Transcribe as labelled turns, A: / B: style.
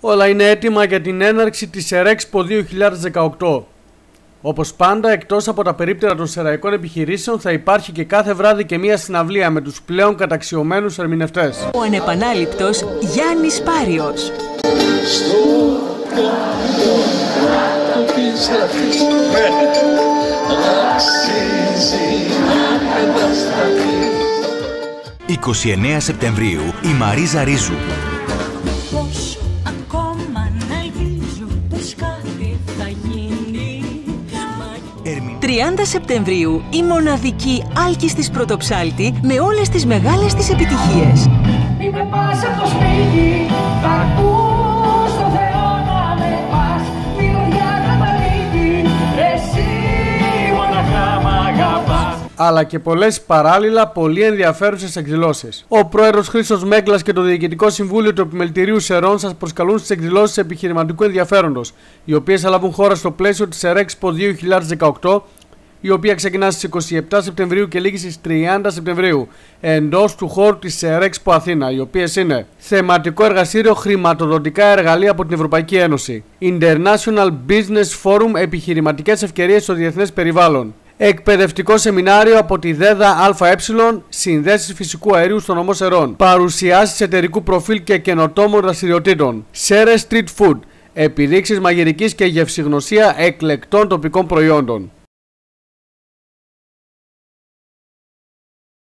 A: Όλα είναι έτοιμα για την έναρξη της Serexpo 2018. Όπως πάντα, εκτός από τα περίπτερα των σεραϊκών επιχειρήσεων, θα υπάρχει και κάθε βράδυ και μία συναυλία με τους πλέον καταξιωμένους ερμηνευτές.
B: Ο ανεπανάληπτος Γιάννης Πάριος.
C: 29 Σεπτεμβρίου η Μαρίζα Ρίζου.
B: 30 Σεπτεμβρίου η μοναδική Άλκης της Πρωτοψάλτη με όλες τις μεγάλες της επιτυχίες.
D: Είμαι πάσα από το σπίτι, θα ακούς στο Θεό να με πας, μυρωδιά καταλήγει, εσύ μοναχά μ' αγαπάς.
A: Αλλά και πολλές παράλληλα πολύ ενδιαφέρουσες εκδηλώσεις. Ο πρόεδρος Χρήστος Μέγκλας και το Διοικητικό Συμβούλιο του Επιμελητηρίου Σερών σας προσκαλούν στις εκδηλώσεις επιχειρηματικού ενδιαφέροντος, οι οποίες θα λάβουν χώρα στο πλαίσιο της Serexpo 2018, η οποία ξεκινά στις 27 Σεπτεμβρίου και λήγει στις 30 Σεπτεμβρίου, εντός του χώρου της Serexpo Αθήνα, οι οποίες είναι θεματικό εργαστήριο χρηματοδοτικά εργαλεία από την Ευρωπαϊκή Ένωση, International Business Forum επιχειρηματικές ευκαιρίες στο διεθνές περιβάλλον, εκπαιδευτικό σεμινάριο από τη ΔΕΔΑ ΑΕ, συνδέσεις φυσικού αερίου στο νομό Σερών, παρουσιάσεις εταιρικού προφίλ και καινοτόμων δραστηριοτήτων, Σέρες Street Food, επιδείξεις μαγειρικής και γευσηγνωσία εκλεκτών τοπικών προϊόντων.